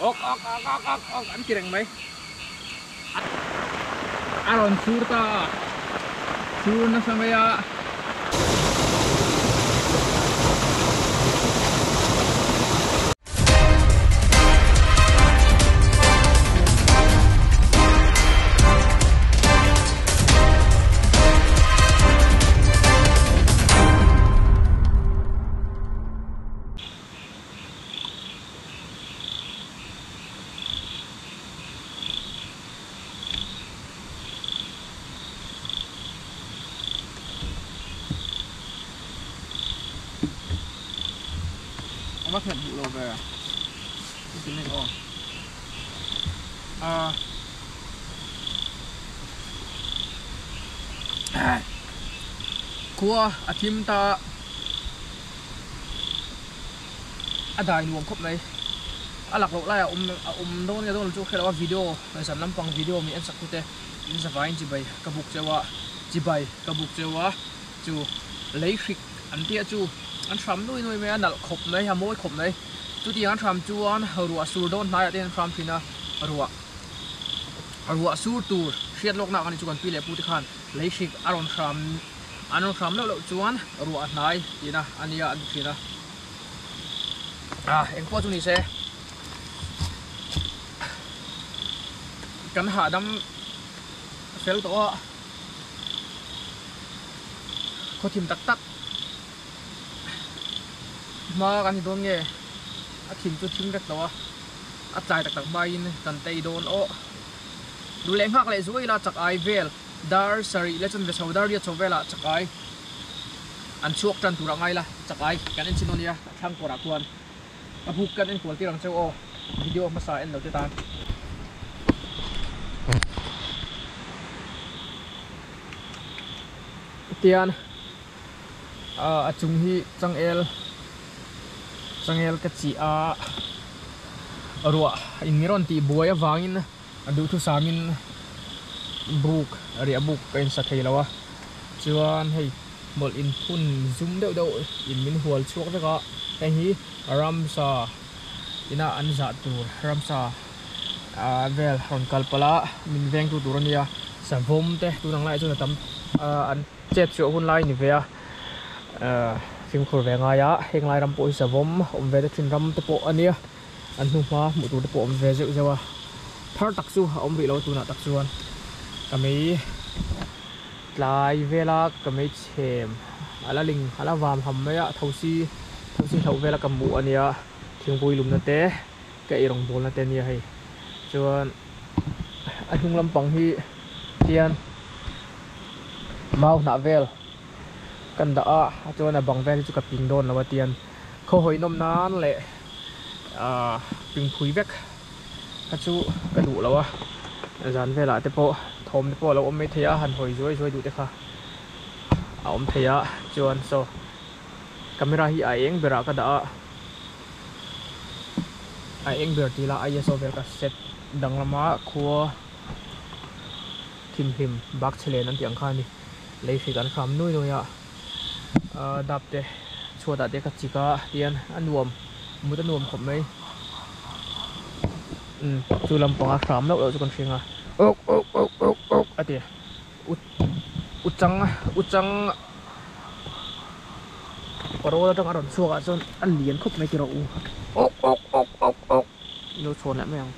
An kirang mai aron surta surna samaya mắc nhận vụ đồ về cái này cua thím ta đài nuông khóc này lạc lộ lại đâu nghe đâu là chỗ khi đó video này sản năm bằng video mình ăn sạch thế mình sẽ phải chỉ bày cái bục chế chú lấy khích anh tia chú anh Trump nuôi mấy anh đặt khop này ham mối khop này chú thì anh Trump chú anh hầu sur don này anh Trump thì na hầu sur tour shit lok nào anh chú còn pi lệ puti khan lấy shik anh Trump lâu chú anh hầu này thì na anh ya anh thì na em qua chú này sẽ cần hạ đâm phèo to có thêm tắc mà cái đồn nghe thím chú thím rất to chạy tắc bay cần tay đồn đủ lẽ khác lại rồi là chắc ai về dar sari lấy chân về sau dar đi sau về là chắc ai anh chuộc chân thủ ngay là chắc ai cái này xin nói nha thằng của đặc quan bục cái này của tiêu rằng châu video mà sai anh đầu tiên tiền chung hi chang el cái chi rùa in miron ti boya wangin adu thu samin buk ria buk kain sa theilawa chuan hei mol in phun zoom deuh in min hual chuak veka cái hi ramsa ina anja tur ramsa vel hon kalpala min veng tu turania savom te tu nang lai chu tam an chet chu hun lai ni ve phim khur ve nga ya heng lai ram po savom ve de thin ram te po ania an nu ma mu tu te po ve zeu zewa thar tak chu ri lo tu na tak chuan kami lai vela kami chem ala ling ala wam ham ya thosi thau vela kamu ania thingpui lum na te ka irong bol na te ni hai chuan ahung lampang hi tian mau na vel kan da chuan a bang vel chu ka ping don lawa tian kho hoi nom nan le ping phui vek ka chu ka du lawa zan vela te po thom te po lo om me thea han hoi zoi du te kha om thea chuan so camera hi a eng bera ka da a eng ber ti la ISO vel ka set dang lama khua him bak chelen an tiang kha ni lei fi kan kham noi no ya dap te chhuata te ka chika tian anuam mutanuam khom mai chu lam panga kham lo chu kan finga ok ati uchang paro tang aron suwa chon an lian khop mai ki ro ok no chon la meng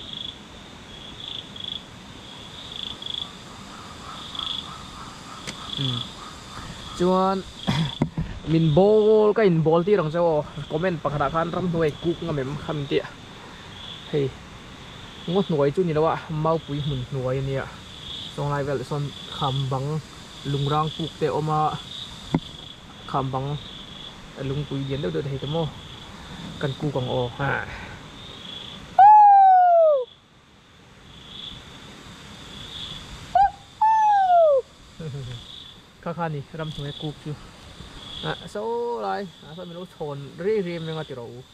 chuan min bol ka in bol ti rang chaw comment pakhara khan ram hnuai kuk ngamem kham ti hei ngot hnuai chu ni lawa mau pui mun hnuai ania song lai vel son khambang lungrang puk te oma khambang lung pui dian deuh hei tamo kan ku kang o ha kha ni ram hnuai kuk chu số lại sao mình nói thồn ri rim nhưng mà chỉ rồi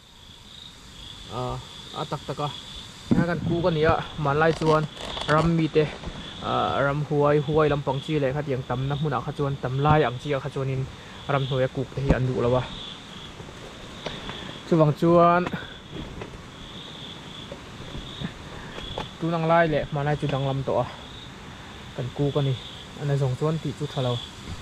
tắc tắc à cái cú cái này mà lại chuan ram mi te ram huai làm bằng chi lại khát tiếng tầm năm mươi nào khát chuan tầm lai ăn chi khát chuan in ram hnuai cục thì ăn đủ rồi ba chu bằng chuan tu nang lai le ma nai chu dang lam to a kan ku ka ni ana zong chuan ti chu thalo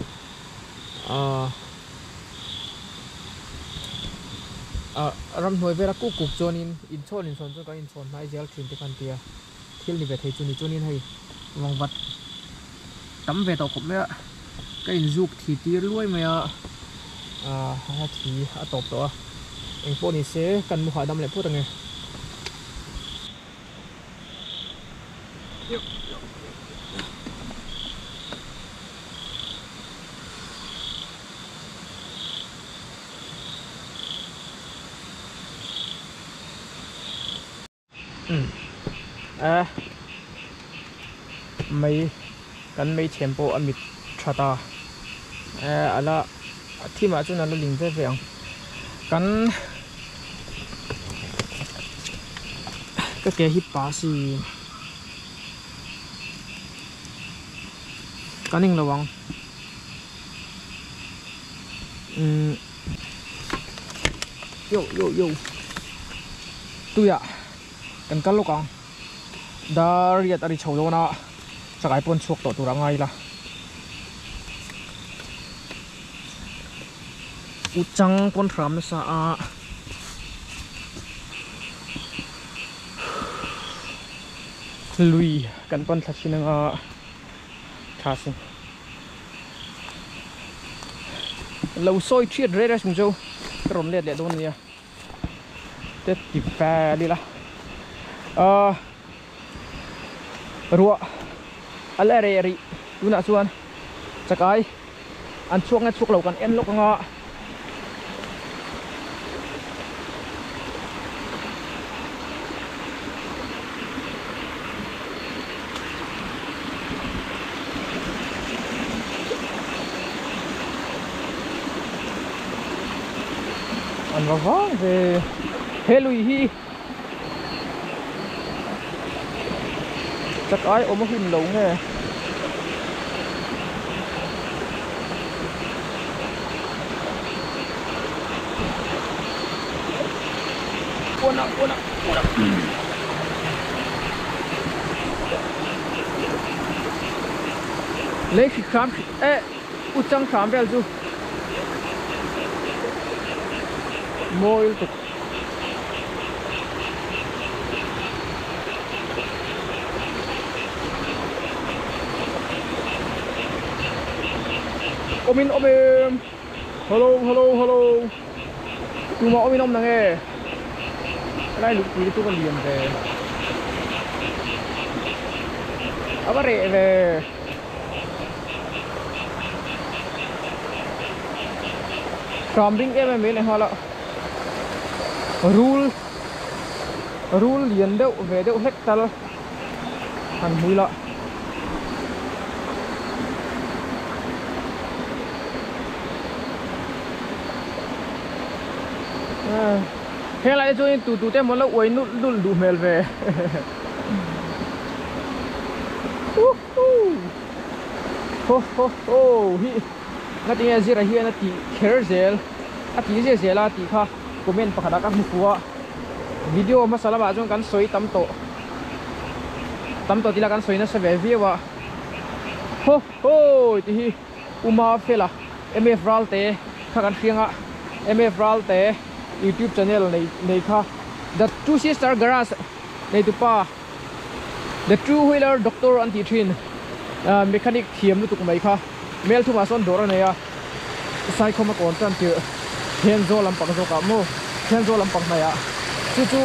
ram hnuai vera ku kup chuanin in chon chu ka in chon mai zel thin te kan tia thil ni ve thei chu ni chuanin hei wang wat tam ve to khop me ka in zuk thi tir luai me a ha thi a top to a eng po ni se kan mu ha dam le pu ta nge mấy cần mấy chém bộ amit chata ala thi mà chúng nó linh về về cần cái hip pasi cần hình lawang yo tu ya cần cắt lốc ang đã riết ari chầu đâu na chắc ai pun chuộc tổ tu ra ngay là uchang pun ram sa a lui cần pun thật xin nga thà xin lâu soi triệt rễ ra sung châu rom liệt liệt luôn nha tết kịp phe đi là rùa alẹ́ rẹ̀ rìดูน่ะส่วนจะกายอันช่วงนั้นช่วงเรากันเอ็นลูกงออันว่าเฮลุยฮีchắc ai ôm hình lồng nè buồn ạ lấy khi khám uchang khám về chứ môi tục ôm in hello tu mà ôm in ông nè nghe cái này lúc quý tôi còn liền về bác rể về camping em mấy này hoa lợ rule liền đậu về đậu hết ta luôn hàng mũi lợ thế lại cho nên tụt tem món là uống nút đủ mèo về hi ngắt tiếng gì ra hi ngắt tiếng kerzel tiếng gì là tiếng kha comment pakha dak mu fuwa video masala ba jong kan soi tam to tila kan soi na se ve wa ti hi uma fela mf ralte kha kan hringa mf ralte YouTube channel này kha the two sister garage này tu pa the two wheeler doctor anti train mechanic thiam tu mai kha mel thu ma son dor này ya sai khoma kon tan ti hen zo lam pang zo ka mo hen zo lam pang na ya chu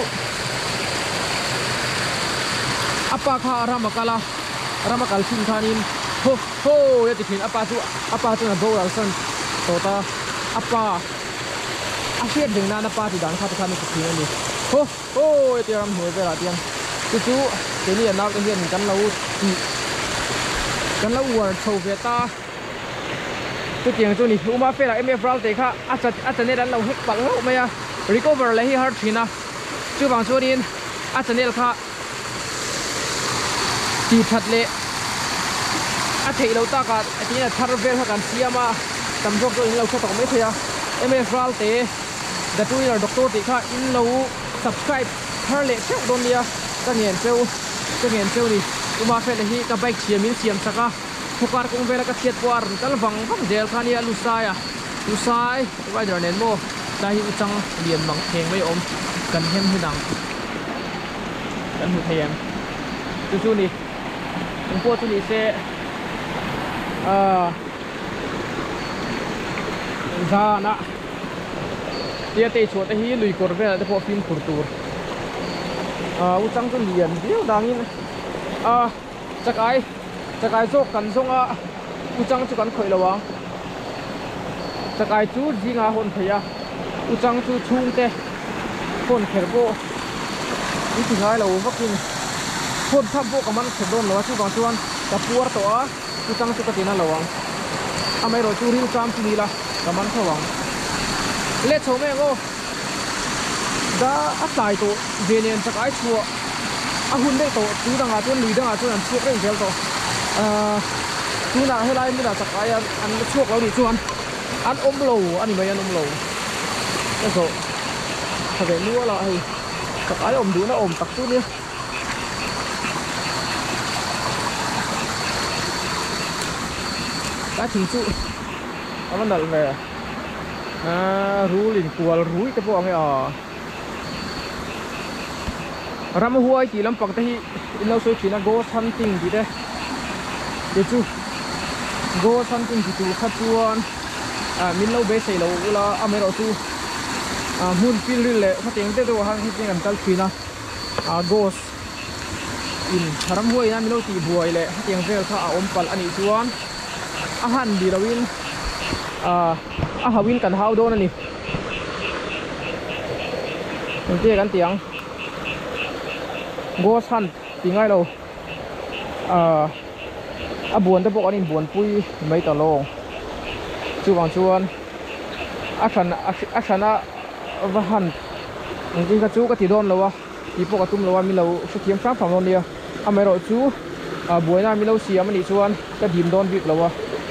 apa kha ramakal sin khanin ya ti thin apa chu na do al san to ta apa asyik dengan apa tu dan kata kami kecil ni. Itu orang hoi berarti tu ini yang nak dia kan lau war thâu về ta. Tu tiếng tu ni uma fe la mf ral te kha acha ne dan lau hek bang lau maya recover lai hi har thina. Chu bang chu din acha ne kha ti that le a thei lau ta ka ti na thar ve kha kan siama tam jok tu in lau kha to me thia mf ral te the two-wheeler doctor thì kha in lâu subscribe thar lệ chắc don dia ta nien peu จะเห็นเจ้านี่อุมาเฟลฮีกับใบเชียมินเชียมสักทุกการคงเวลากับเทียดปวารกัลวังพักเดลคานีลุสายไว้เดี๋ยวเน้นโบได้อุจังเรียนบังเพลงไม่อมกันเข้มให้ดังกันหูเทียมจู่ๆนี่ผมพูดจู่นี่เซ่ซานะเดี๋ยวเตะชดที่ลุยกอร์เวลแต่พอฟิล์มขุดตัวอุจังจะเรียนเดี๋ยวดังนี้จะกายโซกันส่งอุจังจะกันคอยระวังจะกายจูดยิงคนเทียอุจังจูชุ่มเตะคนเขรโบนี่ถึงไงเราพักกินคนทับโบกับมันเขรโดนเราชูบางส่วนกับปัวตัวอุจังจะกติน่าระวังทำไมเราจูริวจามจุนีละกับมันระวังเล็ดโฉมเองก็ได้อัดสายตัวเวเนียนจะกายชัวหุ่นได้ตัวจูดังอาจจะลุยดังอาจจะอันช่วยเร่งเซลตัวจูน่าให้ไล่ไม่ได้จะกายอันช่วยเราดิชวนอันอมโลอันนี้ไม่อันอมโลก็โซ่ถ้าเป็นนัวเราไอ้จะกายอมดูนะอมตักตู้เนี่ยđã chính sự nó vẫn đợi về rú liền cua rúi cái bộ này ram huai chỉ làm bằng tay lâu số chỉ là go hunting gì đấy để chú go hunting thì chú khát chuan min lâu bé xây lâu là ame rồi chú mun pin lệ phát tiếng tới đâu hàng thì làm tal pin ghost in ram huai na min lâu thì buai lệ phát tiếng về khá ôm pal anh chuan ahan di rawin ahawin kan hau don ani te kan tiang go san tingai lo buồn te pok ani buồn pui mai ta long chu wang chuan akhana vahan ngi ka chu ka ti don lo wa ti pok atum lo wa mi lo su thiam sang phang non nia amai ro chu buai na mi lo siam ani chuan ka dim don bik lo wa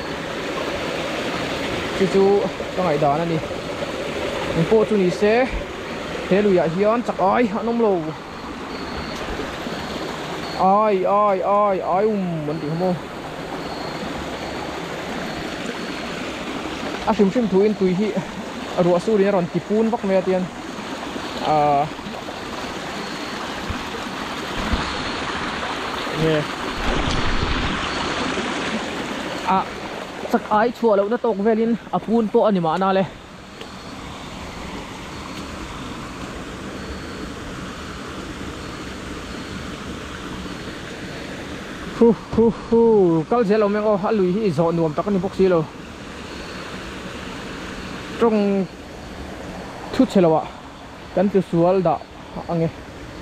chú trong ngày đó này mình cô chú ní xe thế lùi hiến chắc ai nông lù ai muốn tìm không phim thú in tùy hi rùa su đi rồi tịp phun vắt mè tiền chắc ai chùa lâu nó tộc về lên phun po anh mà na le câu chuyện lâu mấy cô hãy lùi hi dọn nuông tắc anh bốc xí lâu trong chút xe lâu ạ cái từ suối đã anh nghe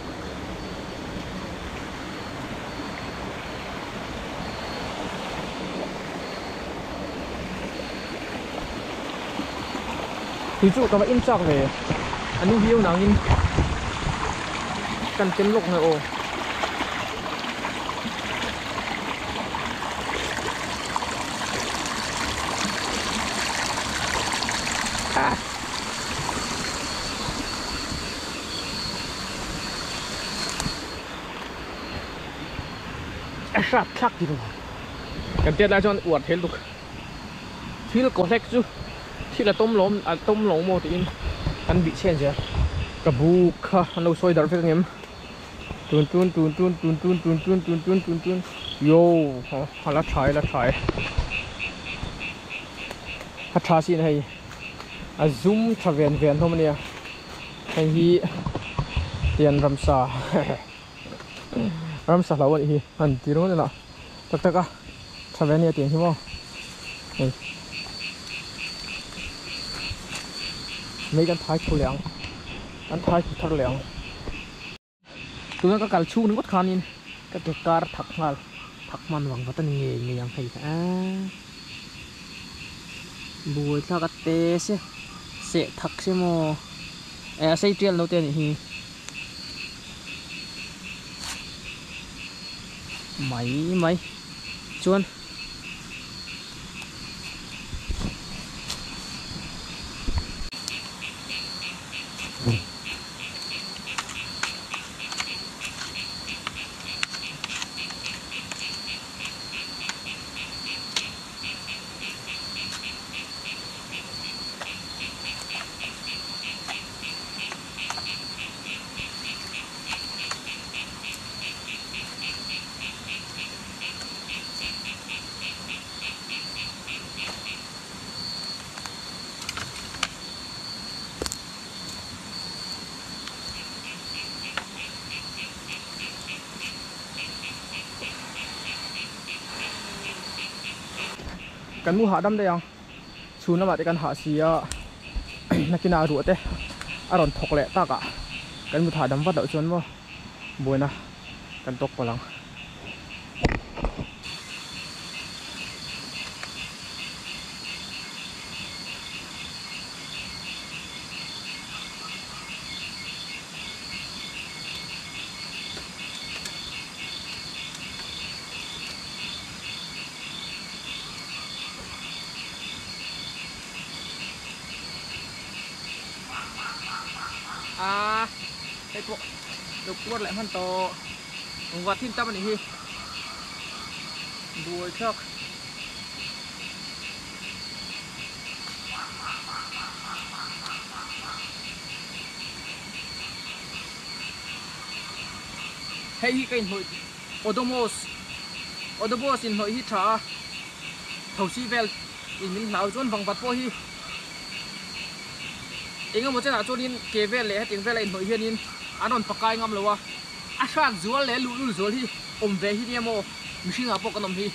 thì chú các bạn in chắc về anh hiếu nào in cần chân lục này ồ sát chắc thì rồi cần tiền lại cho anh uổng thế lục thì là có thách chứที่ละต้มล้มโมตินอันบิเช่นเสียกระบุกค่ะเราซอยดาร์เฟกเงี้ยตุนโย่ละถ่ายฮัทชาสินให้zoom ทะเวียนเท่ามันเนี่ยให้ฮีเตียนรำซาเราวันนี้อันที่รู้นี่แหละตักทะเวียนเนี่ยเตียนใช่ไหมmấy cái thái khô lẻng ăn thái thắt lẻng tụi nó có cả chu nó bất khăn nhìn cái car thắc man vàng và tên nghề yang hay buổi ta cái tê sẽ thắc xe mò xây tiền đầu tiên thì máy chuan kan mu ha dam de yang chuna ma te kan ha sia nakina ru te aron thok le ta ka kan mu tha dam wa do chon mo boina kan tok palang cái bộ được quất lại hoàn to vật thiên tâm này hi đuôi chắc hay cái hội Odomos in hội hi trả thầu si vel in mình lão chôn vòng vật po hi inga mo chana chonin kevel le hating vel in hoi hianin anon pakai ngam lowa ashak zual le lu zual hi ve hi niamo mihringa po kanom hi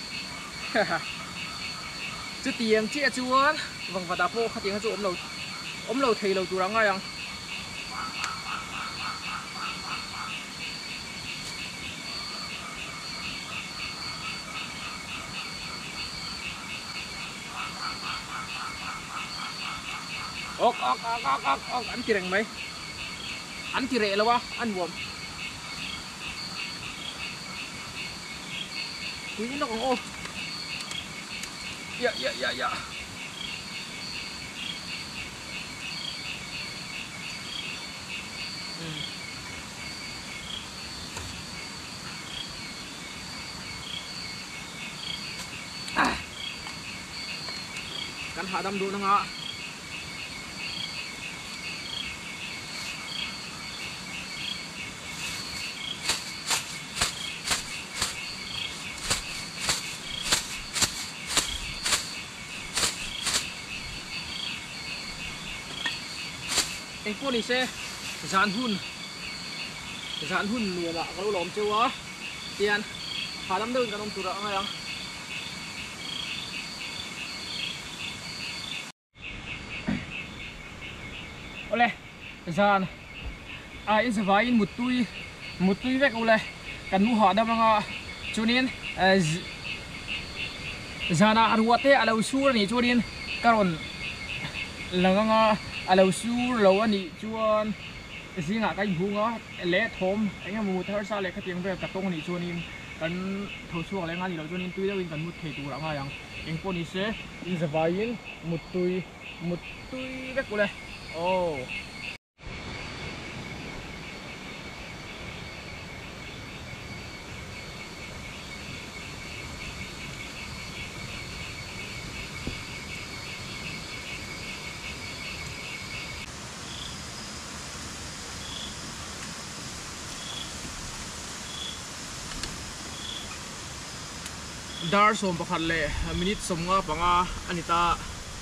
chu tiang chi chuan wang vada po khating chu om lo thei lo turanga yang ok anh chỉ rằng mấy anh chỉ rẻ là ba anh buồn quý nó còn ô dạ kan hạ đâm đủ nó anh cô đi xe dàn hun lùa bạ kalau lom chưa á tiền hạ đâm đơn cả ông chủ động ngay không ole dàn ai sẽ vai in một tui vek ole kan mu hạ đâm nga chunin dàn arwate alo sur ni chunin karon langa alo sur lo ani chuan zinga kai bunga le thom enga mu thar sa le khatiang ve ka tong ni chuanin kan tho chuak le nga ni lo chuanin tui deuin kan mut thei tur anga yang eng poni se in zavain mut tui ve kule oh dar som pakhat le minute som nga panga anita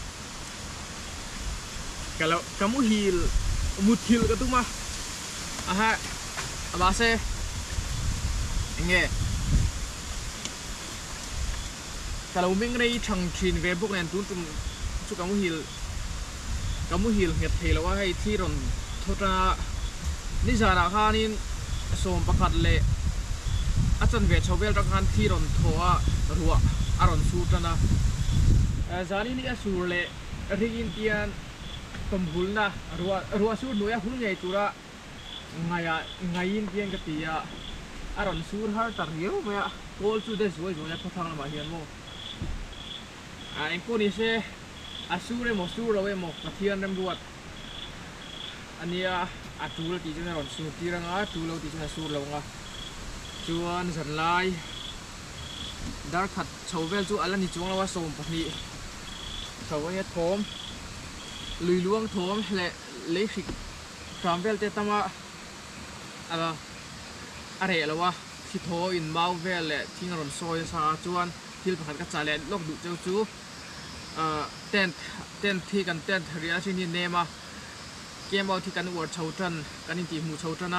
kalau kamu muthil ka tuma aha abase nge kalau ming rei thang thin ve buk nen tun tum chu kamu hil nget thei lawa hai thi ron thota ni jara khanin som pakhat le achan ve chawel ra khan thi ron thoa ruwa aron sutana zani ni asur le rigin tian tombulna ruwa sur noya hul ngei tura ngayin tian ka tia aron sur har tar riu ma kol chu de zoi zoi pathang ma hian mo en ko ni se asure mo sur rowe mo pathian rem ruat ania atul ti juna ron sur tiranga tulo ti juna sur lo nga chuan zan lai dar khat chawvel chu alani chuang lawa som pahni chawai thom lui luang thom le khik tramvel te tama ala are lawa thi tho in mau vel le thingron soi sa chuan thil pakhat ka chale lok du cheu chu tent thi kan tent ria sin ni nema kemau thi kan wor chautan kan ti mu chautana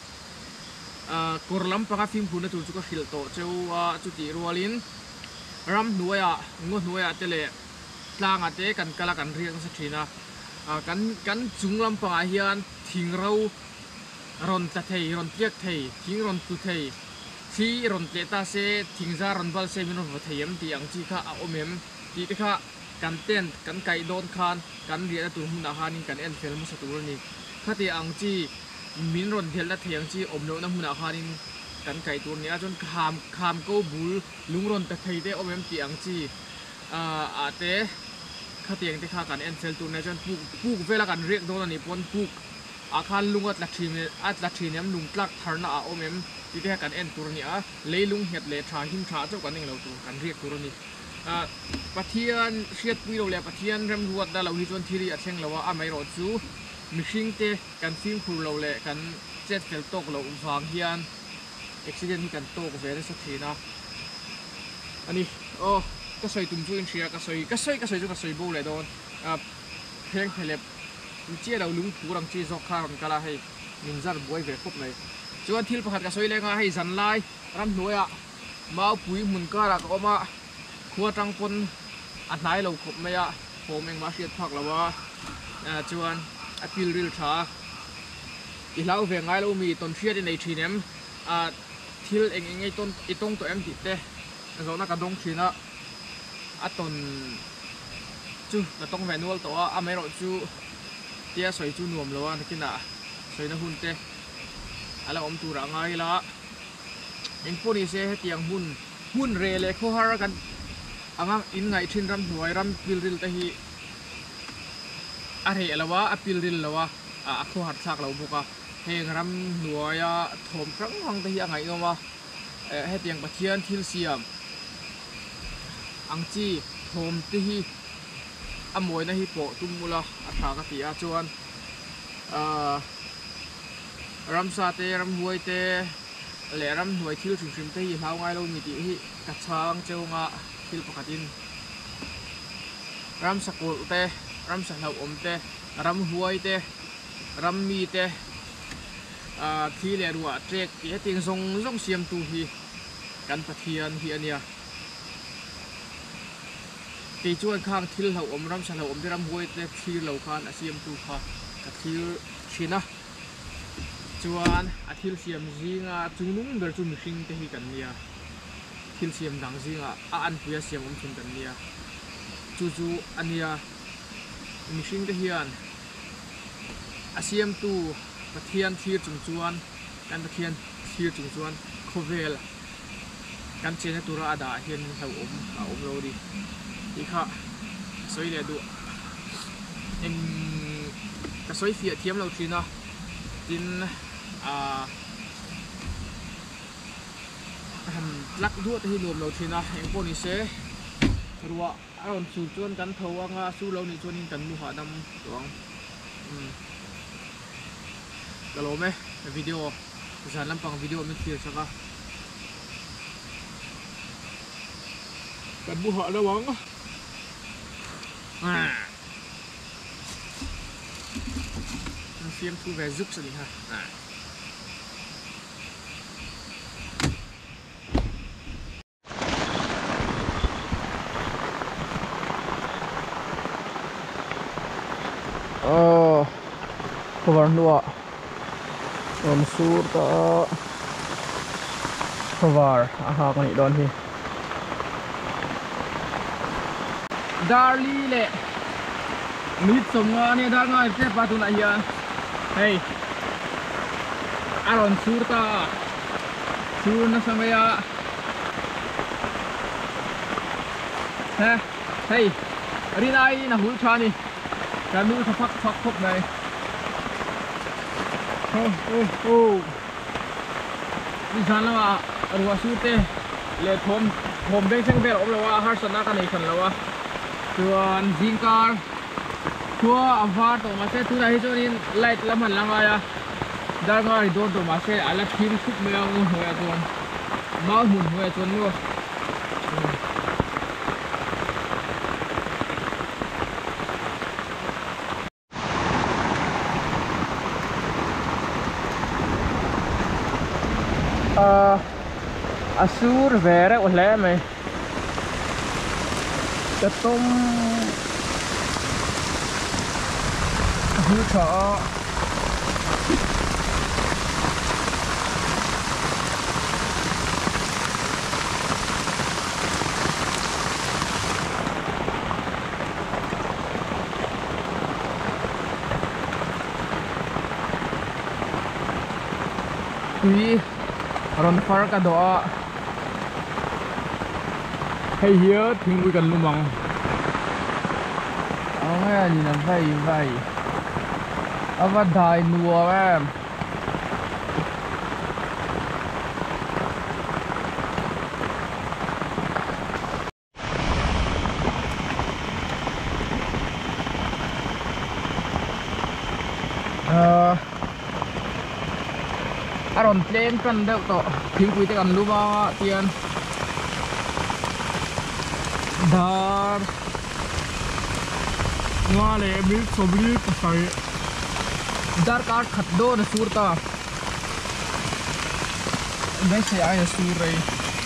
korlam panga film phuna tu chu ka khil to cheu chu ti rualin ram nuaya ngo nuaya tele tlang ate kan kala kan riang sa thina kan junglam pa hian thingrau ron ta thei ron tiak thei thing ron tu thei thi ron tle ta se thingza ron bal se min ro theiam ti ang chi kha a omem ti te kha kan ten kan kai don khan kan ria tu huna hanin kan en fel mu sa tur ni khati ang chi min ron thel la theiang chi omno na huna hanin kan kai tur ni a chon kham ko bul lung ron ta thei te omem ti ang chi ate khatiang te kha kan en fel tur na chon puk vela kan riak don ani pon puk akhan lungat la thim em lung tlak tharna a omem ti te kan en tur ni a leilung het le tha him tha chau kan ning lo tur kan riak tur ni pathian hriat pui lo le pathian rem ruat da lo hi chon thiri a theng lawa a mai ro chu mihring te kan sim khur lo le kan chet fel tok lo wang hian accident hi kan tok ve re sa thina ani ka soi tum chu in thria ka soi chu ka soi bo le don pheng phelep chia đầu lúng phú đằng chi do kha còn kala hay mình ra buổi về khúc này chú anh thil pakhat ka soi lenga hay dàn lai ram nuôi à mau pui mun ka ra ko ma khua trăng pon at nai lo khop mai à hôm anh ma siết phak lawa chú anh apil ril tha i lau về ngai lo mi ton thia đi này thi nem thil eng eng ton i tong to em ti te zo na ka dong thina a ton chu na tong ve nual to a mai ro chu tia soi chu nuam lo an kina soi na hun te ala om tu ra ngai la en poni se tiang hun re le kho har kan angang in ngai thin ram hnuai ram pil ril te hi a re lawa a pil ril lawa a kho har thak lo buka heng ram hnuaya thom krang hang te hi angai ngoma he tiang pathian thil siam angchi thom te hi amoi na hi po tumula atha ka tia chuan ram sa te ram huai te le ram huai thil thrim te hi hlau ngai lo mi ti hi ka chang cheunga thil pakhatin ram sakul te ram sa hlau om te ram huai te ram mi te thi le ruwa trek ti ting zong siam tu hi kan pathian hi ania ti chuan khang thil hlau om ram sa hlau om te ram huai te thir lo khan asiam tu kha ka thil thina chuan a thil siam zinga chungnung ber chu mihring te hi kan nia thil siam dang zinga a an puya siam om thun kan nia chu ania mihring te hian asiam tu pathian thir chung chuan kan pathian thir chung chuan khovel kan chena tura ada hian hlau om lo ri ti kha soi le du en ka soi fia thiam lo thina tin han lak du te hi lom lo thina en poni se ruwa aron chu chuan kan thowanga su lo ni chuan in kan mu ha dam tuang kalau me video zan lampang video mi thir saka kan mu ha lawang phim thu về giúp rồi ha cover lua on sur ta cover aha kan i don hi darli le mit somnga ne dar ngai te patuna hian hey aron surta surna samaya hey rinai na hul chani kanu sa phak phok này đi san lawa arwa surte le thom beng chang ber om lawa har sana ka nei khan lawa chuan jingkar tua avar to ma se tu na hi chonin light lam han langa ya dar nga ri don to ma se ala thim thup me ang hoya ton ma hun hoya ton lo asur vere ole me จะต้มหูฉาUi, ron far ka doa. Hey here, thing we kan lumang. Ang ni na vai vai. Ava dai nuwa em. Aron plane kan deu to thing pui te kan luma tian dar ngale milk sobri pasai dar card khat do na surta dai se ai sur rai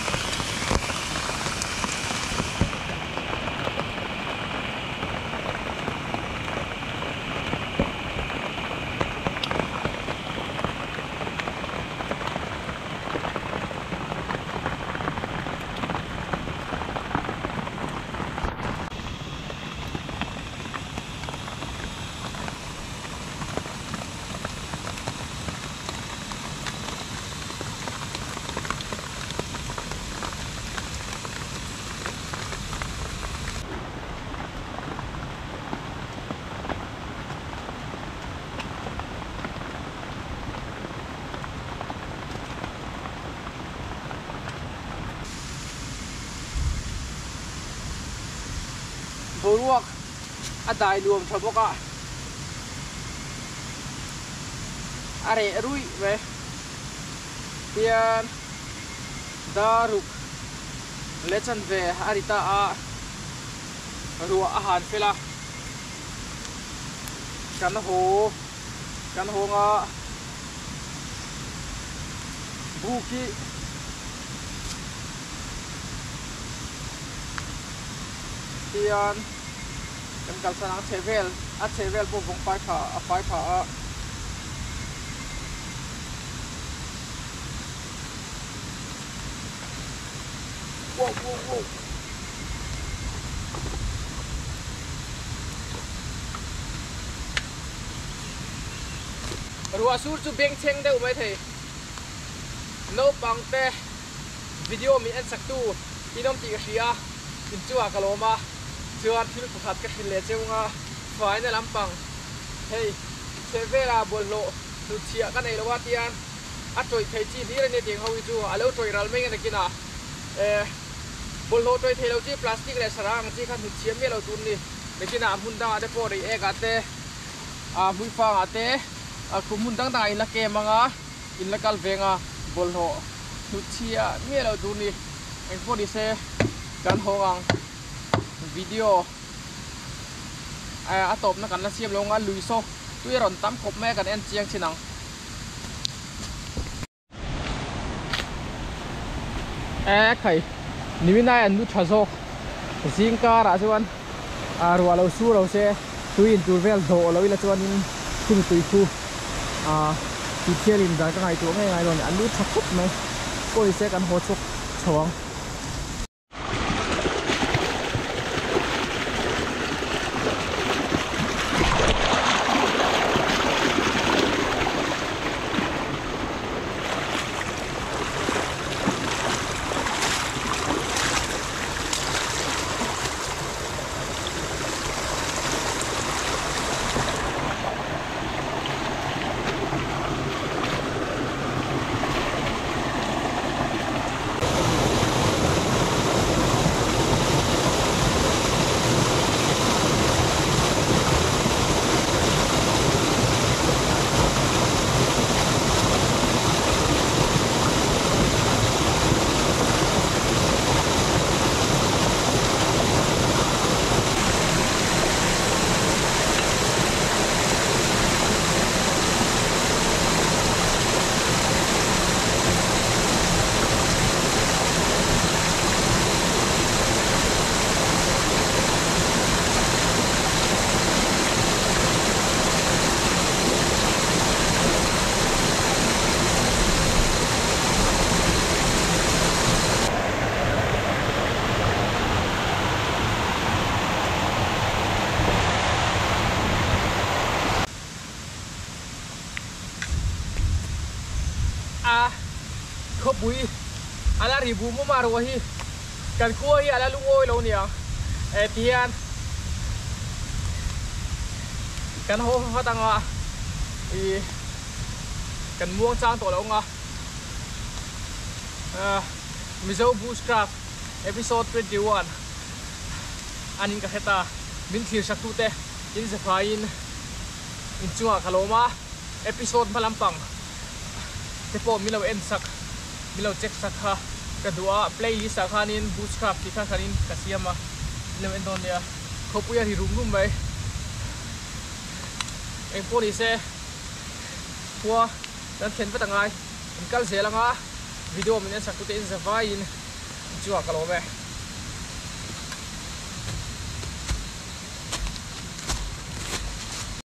Ruak adai luom thaboka are rui ve tian daruk lechan ve arita a ruwa ahan fela kan ho nga buki tian kan kalsan ang chevel po bong pai pha wow ruwa sur chu beng cheng de umai thei no pangte video mi an saktu inom ti ka hria in chuwa kaloma chuan thil pakhat ka hil le cheunga final lampang hei severa bollo tu chia ka nei lowa tian a toi thei chi ni re ne ting hawi chu alo toi ral meng na kina bollo toi thei lo chi plastic le sarang chi khan hu chia me lo tun ni ne kina mun da de po ri e ga te a hui fa ate a kumun dang dang in la ke manga in la kal venga bollo tu chia me lo tun ni en po di se kan hongang video a top na kan la siam lo nga luiso tui ron tam khop me kan en chiang chinang khai nimina an nu thazo jingka ra chuan a ruwa lo su lo se tuin turvel do lo ila chuan in khum tui khu a ti thialin da ka ngai tu ngai ron an nu thakhup me poi se kan ho chuk chawang khop bui ala ribu mo maro hi kan ko hi ala lungoi lo nia tian kan ho fa tanga kan muang chang to lo nga Mizo Bushcraft episode 21 anin ka heta min thir saktu te in zafain in chunga kaloma episode malampang te po milo en sak milo check sak ha kadua playlist akhanin Bushcraft ti khanin kasiama milo en don ya khopuya ri rum mai en poli se kwa dan then patangai in kal selanga video min saktu te in zafain chunga kalome